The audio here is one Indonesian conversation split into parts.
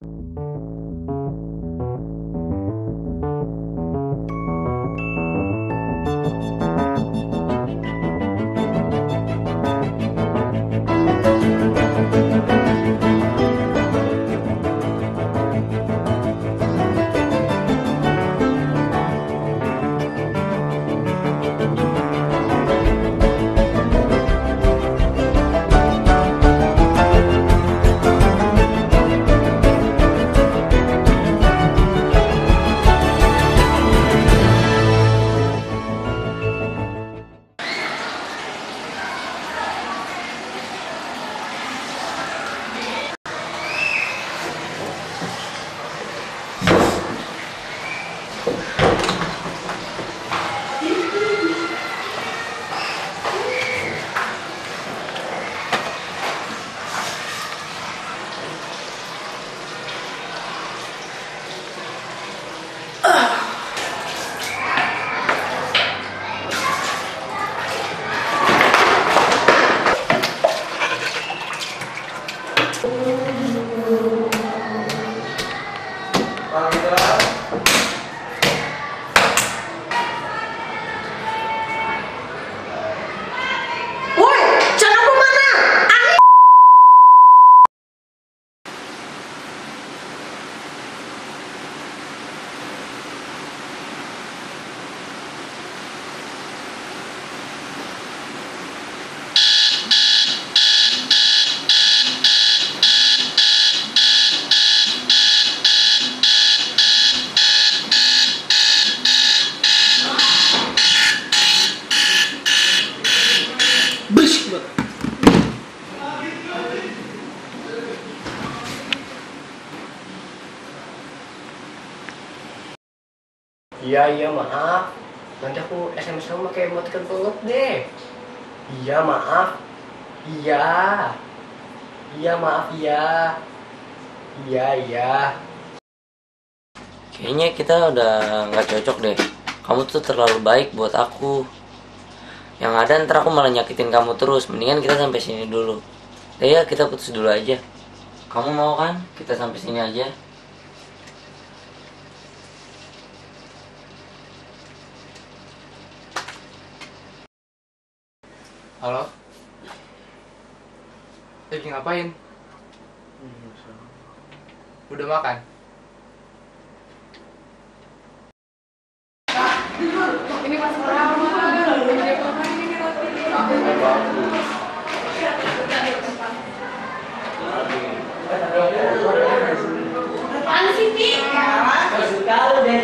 Iya maaf. Nanti aku SMS kamu pakai emoticon peluk deh. Iya maaf. Iya. Iya maaf iya. Iya. Kayaknya kita udah nggak cocok deh. Kamu tuh terlalu baik buat aku. Yang ada ntar aku malah nyakitin kamu terus. Mendingan kita sampai sini dulu. Ya kita putus dulu aja. Kamu mau kan? Kita sampai sini aja. Halo? Lagi ngapain? Udah makan? Ini Mas Rama. Apaan sih, Pi? Suka lu deh,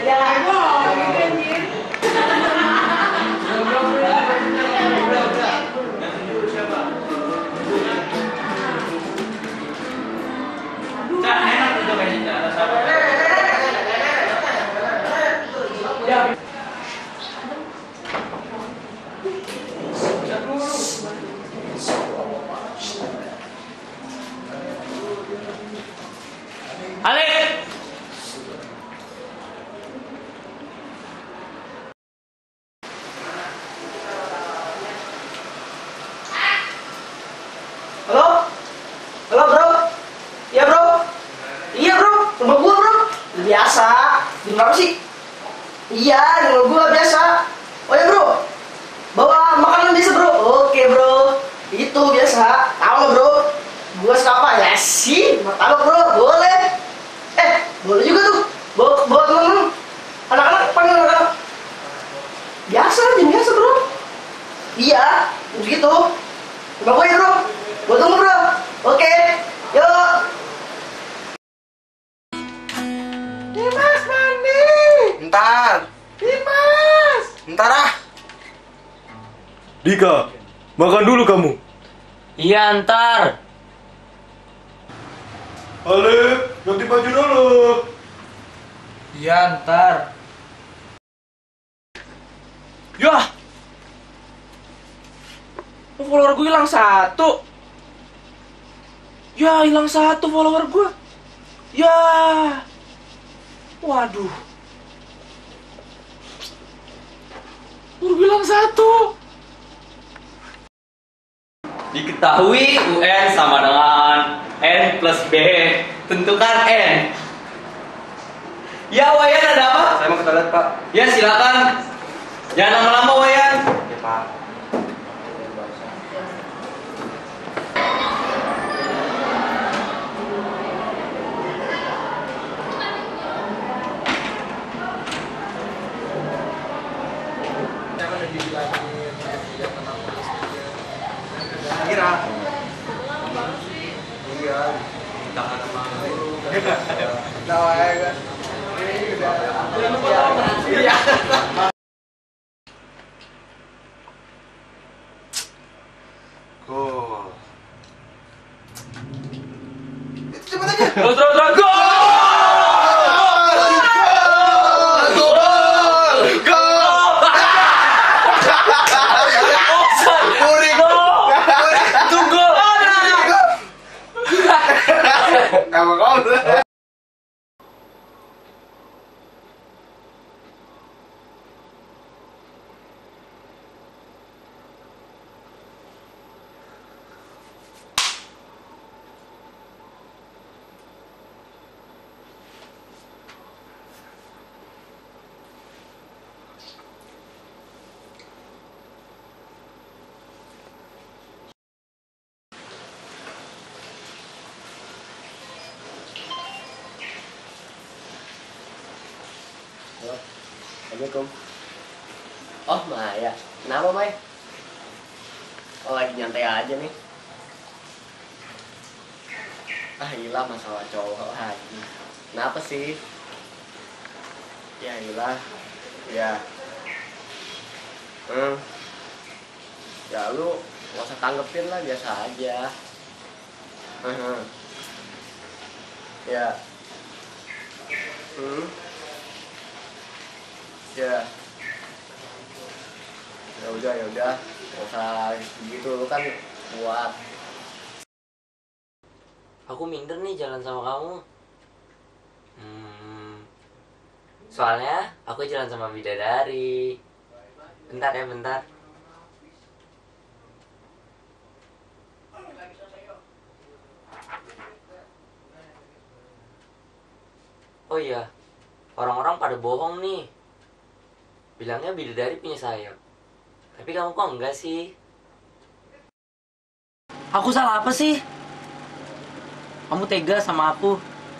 Alek! Halo? Halo bro? Iya bro? Iya bro, rumah gua bro. Biasa. Di mana sih? Iya, di rumah gua biasa. Oh ya bro, bawa makanan biasa bro. Oke bro, itu biasa. Tahu bro, gua suka apa ya sih? Tahu bro, boleh. Boleh juga tuh. Bawa temen-temen. Anak-anak, panggil anak-anak. Biasa, jam biasa bro. Iya, begitu. Rumah gua ya bro. Gua tunggu bro. Oke, yuk. Dimas mandi. Ntar. Dimas. Ntar ah. Dika, makan dulu kamu. Iya ntar. Alif, ganti baju dulu. Iya, ntar. Yah. Follower gue hilang 1. Ya, hilang 1 follower gue. Ya. Waduh. Follower gue hilang 1. Diketahui UN sama dengan N plus B Tentukan N. Ya Wayan, ada apa? Saya mau ke toilet, Pak. Ya silakan. Jangan lama-lama Wayan. Ya, Pak. Kira. Iya. Tangan sama Iya. Gol. Terus Emang kau Assalamualaikum. Oh Maya, kenapa Maya? Oh lagi nyantai aja nih. Ah gila masalah cowok lagi. Kenapa sih? Ya gila. Ya. Ya lu nggak usah tanggepin lah, biasa aja. Ya. Ya. Ya udah. Nggak usah gitu, lu kan kuat. Aku minder nih jalan sama kamu. Soalnya aku jalan sama bidadari. Bentar ya, bentar. Oh iya, orang-orang pada bohong nih. Bilangnya bidadari punya sayap. Tapi kamu kok enggak sih? Aku salah apa sih? Kamu tega sama aku.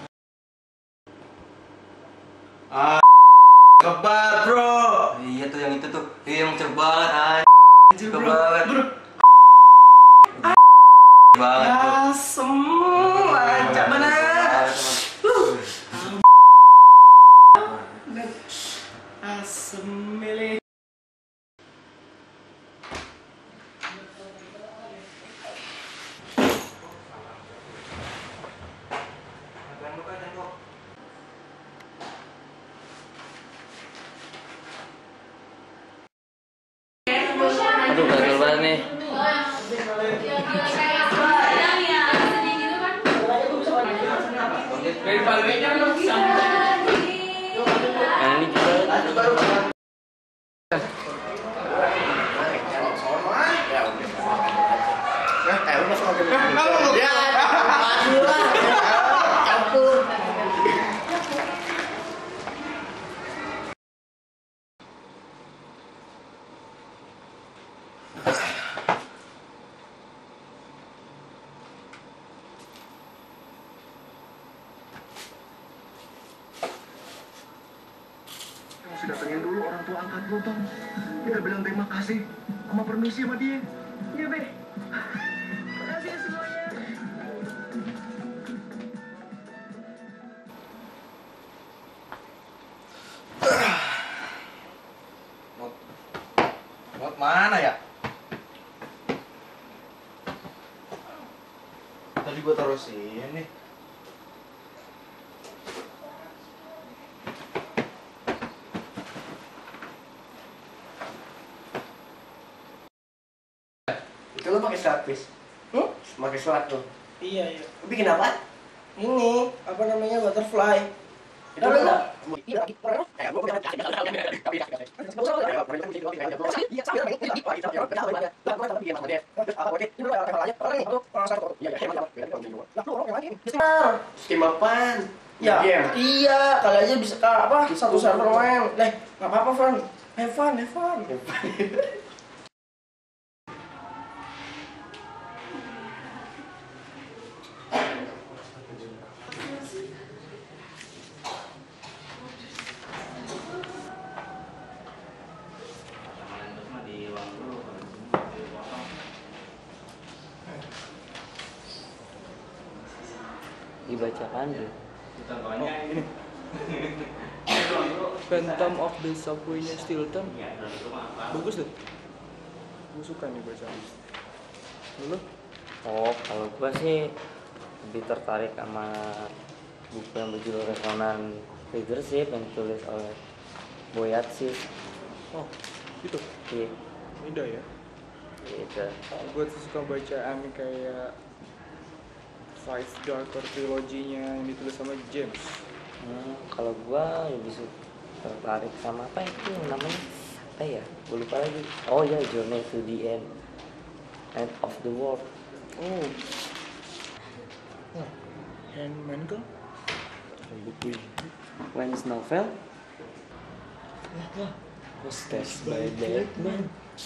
kebat, bro. Iya tuh yang itu tuh. Iya yang cek banget cek banget. Banget. Asem, lancar bener. Asem milih. Aduh, gagal banget nih. Yang ini juga. Sudah pengen dulu orang tua angkat lu, Tom. Kita bilang terima kasih sama permisi sama dia. Iya, Be. Makasih semuanya. Mot mana ya? Tadi gua taruh sini. Itu lo pakai slapfish? Pakai slap tuh? Iya. Lu bikin apa? Ini apa namanya, butterfly. Itu Apa enggak? Game apaan? Ya, Game. iya, kali aja bisa satu server main. Nggak apa-apa, Van. Have fun. Dibacakan deh. Phantom of the Subway-nya Stilton. Bagus tuh. Gue suka nih bacaan. Lu? Oh, kalau gua sih lebih tertarik sama buku yang berjudul Rekonan Leadership yang ditulis oleh Boyatsis. Oh, itu. Iya, Indah ya. gitu. Gue tuh suka bacaan kayak Five Darker Trilogy-nya yang ditulis sama James. Kalau gua lebih tertarik sama apa itu namanya? Apa ya? Gua lupa lagi. Oh ya, Journey to the End of the World. Oh. Wah, Handmaid kan? Buku ini. When's novel? Possessed by Batman.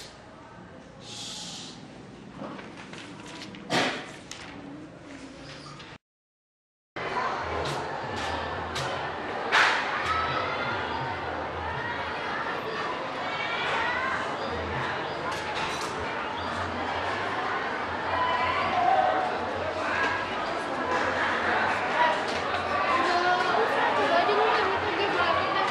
Coba aja lu yang itu game lagi deh.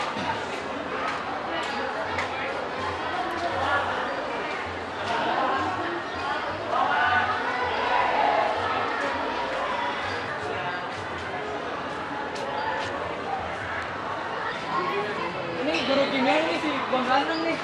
Ini guru kimia ini si Bang Ganteng nih.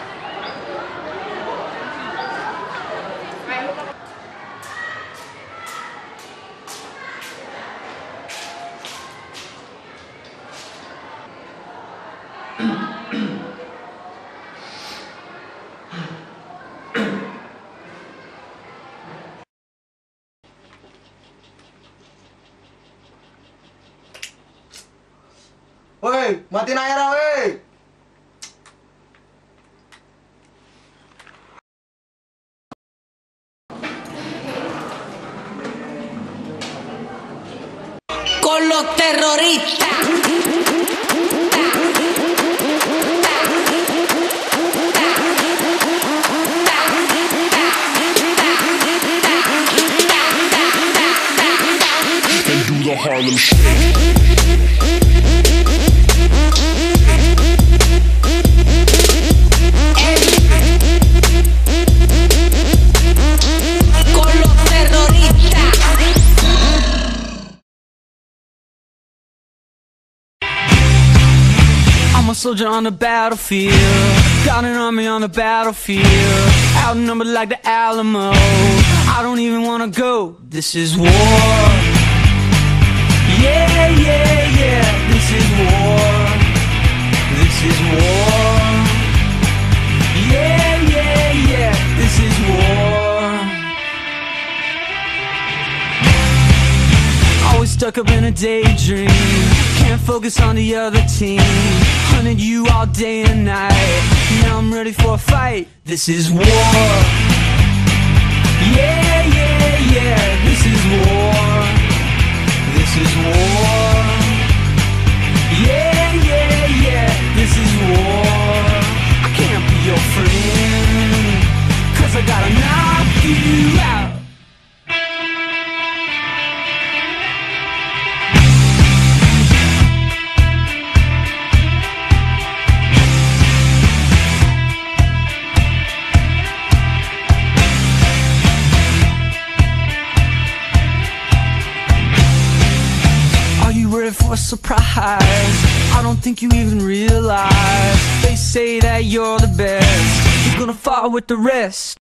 Woi, matiin air woi. Con los terroristas. And do the Harlem Shake. Con los terroristas. I'm a soldier on the battlefield, got an army on the battlefield, outnumbered like the Alamo. I don't even wanna go. This is war. Yeah, yeah, yeah. This is war. This is war. Yeah, yeah, yeah. This is war. Always stuck up in a daydream, can't focus on the other team. Hunted you all day and night, now I'm ready for a fight. This is war. Yeah, yeah, yeah. This is war. This is war. Yeah, yeah, yeah. This is war. I can't be your friend, 'cause I gotta knock you out. For a surprise, I don't think you even realize. They say that you're the best, you're gonna fall with the rest.